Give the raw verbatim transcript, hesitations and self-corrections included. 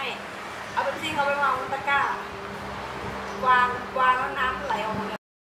เอาเป็นซิงเอาไปวางบนตะกร้าวางวางแล้วน้ำไหลออกมาเลย